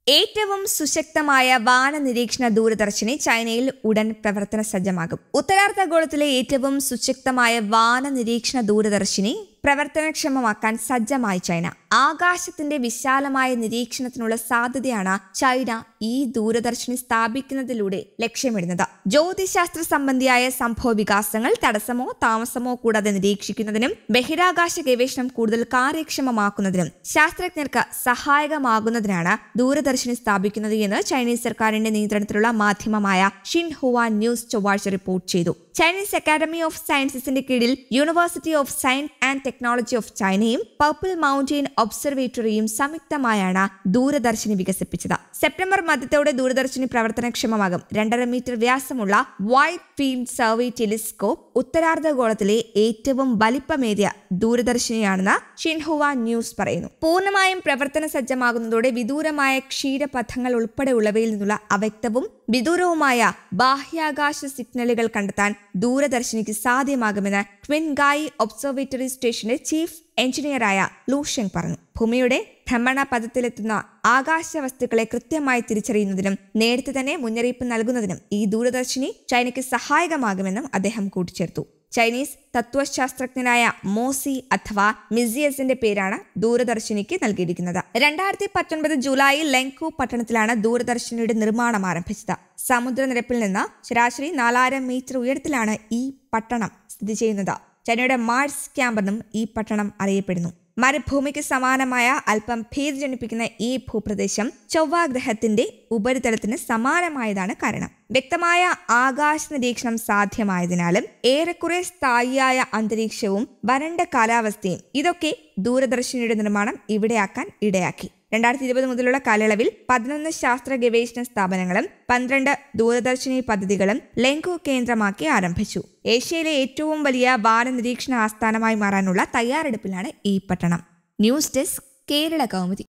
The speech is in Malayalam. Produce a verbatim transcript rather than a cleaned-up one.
ഏറ്റവും സുശക്തമായ വാന നിരീക്ഷണ ദൂരദർശിനി ചൈനയിൽ ഉടൻ പ്രവർത്തന സജ്ജമാകും. ഉത്തരാർദ്ധഗോളത്തിലെ ഏറ്റവും സുശക്തമായ വാന നിരീക്ഷണ ദൂരദർശിനി പ്രവർത്തനക്ഷമമാക്കാൻ സജ്ജമായി ചൈന. ആകാശത്തിന്റെ വിശാലമായ നിരീക്ഷണത്തിനുള്ള സാധ്യതയാണ് ചൈന ഈ ദൂരദർശിനി സ്ഥാപിക്കുന്നതിലൂടെ ലക്ഷ്യമിടുന്നത്. ജ്യോതിശാസ്ത്ര സംബന്ധിയായ സംഭവ വികാസങ്ങൾ തടസ്സമോ താമസമോ കൂടാതെ നിരീക്ഷിക്കുന്നതിനും ബഹിരാകാശ ഗവേഷണം കൂടുതൽ കാര്യക്ഷമമാക്കുന്നതിനും ശാസ്ത്രജ്ഞർക്ക് സഹായകമാകുന്നതിനാണ് ദൂരദർശിനി സ്ഥാപിക്കുന്നത് എന്ന് ചൈനീസ് സർക്കാരിന്റെ നിയന്ത്രണത്തിലുള്ള മാധ്യമമായ ഷിൻഹുവ ന്യൂസ് ചൊവ്വാഴ്ച റിപ്പോർട്ട് ചെയ്തു. ചൈനീസ് അക്കാദമി ഓഫ് സയൻസസിന്റെ കീഴിൽ university of science and technology of ചൈനയും പർപ്പിൾ മൗണ്ടെയിൻ ഒബ്സർവേറ്ററിയും സംയുക്തമായാണ് ദൂരദർശിനി വികസിപ്പിച്ചത്. സെപ്റ്റംബർ മധ്യത്തോടെ ദൂരദർശിനി പ്രവർത്തനക്ഷമമാകും. രണ്ടര മീറ്റർ വ്യാസമുള്ള വൈഡ് ഫീൽഡ് സർവേ ടെലിസ്കോപ്പ് ഉത്തരാർദ്ധഗോളത്തിലെ ഏറ്റവും വലിപ്പമേറിയ ദൂരദർശിനിയാണെന്ന് ഷിൻഹുവ ന്യൂസ് പറയുന്നു. പൂർണ്ണമായും പ്രവർത്തന സജ്ജമാകുന്നതോടെ വിദൂരമായ ക്ഷീരപഥങ്ങൾ ഉൾപ്പെടെയുള്ളവയിൽ നിന്നുള്ള അവ്യക്തവും വിദൂരവുമായ ബാഹ്യാകാശ സിഗ്നലുകൾ കണ്ടെത്താൻ ദൂരദർശിനിക്ക് സാധ്യമാകുമെന്ന് ട്വിൻഗായി ഒബ്സർവേറ്ററി സ്റ്റേഷന്റെ ചീഫ് എഞ്ചിനീയറായ ലൂഷെങ് പറഞ്ഞു. ഭൂമിയുടെ ഭ്രമണപഥത്തിലെത്തുന്ന ആകാശ വസ്തുക്കളെ കൃത്യമായി തിരിച്ചറിയുന്നതിനും നേരത്തെ തന്നെ മുന്നറിയിപ്പ് നൽകുന്നതിനും ഈ ദൂരദർശിനി ചൈനയ്ക്ക് സഹായകമാകുമെന്നും അദ്ദേഹം കൂട്ടിച്ചേർത്തു. ചൈനീസ് തത്വശാസ്ത്രജ്ഞനായ മോസി അഥവാ മിസിയസിന്റെ പേരാണ് ദൂരദർശിനിക്ക് നൽകിയിരിക്കുന്നത്. രണ്ടായിരത്തി പത്തൊൻപത് ജൂലൈയിൽ ലെങ്കു പട്ടണത്തിലാണ് ദൂരദർശിനിയുടെ നിർമ്മാണം ആരംഭിച്ചത്. സമുദ്രനിരപ്പിൽ നിന്ന് ശരാശരി നാലായിരം മീറ്റർ ഉയരത്തിലാണ് ഈ പട്ടണം സ്ഥിതി ചെയ്യുന്നത്. ചൈനയുടെ മാർസ് ക്യാമ്പെന്നും ഈ പട്ടണം അറിയപ്പെടുന്നു. മരുഭൂമിക്ക് സമാനമായ അല്പം ഭീതി ജനിപ്പിക്കുന്ന ഈ ഭൂപ്രദേശം ചൊവ്വാഗ്രഹത്തിന്റെ ഉപരിതലത്തിന് സമാനമായതാണ് കാരണം. വ്യക്തമായ ആകാശ നിരീക്ഷണം സാധ്യമായതിനാലും ഏറെക്കുറെ സ്ഥായിയായ അന്തരീക്ഷവും വരണ്ട കാലാവസ്ഥയും ഇതൊക്കെ ദൂരദർശിനിയുടെ നിർമ്മാണം ഇവിടെയാക്കാൻ ഇടയാക്കി. രണ്ടായിരത്തി ഇരുപത് മുതലുള്ള കാലയളവിൽ പതിനൊന്ന് ശാസ്ത്ര ഗവേഷണ സ്ഥാപനങ്ങളും പന്ത്രണ്ട് ദൂരദർശിനി പദ്ധതികളും ലെങ്കു കേന്ദ്രമാക്കി ആരംഭിച്ചു. ഏഷ്യയിലെ ഏറ്റവും വലിയ വാന നിരീക്ഷണ ആസ്ഥാനമായി മാറാനുള്ള തയ്യാറെടുപ്പിലാണ് ഈ പട്ടണം. News desk Kerala Kaumudi.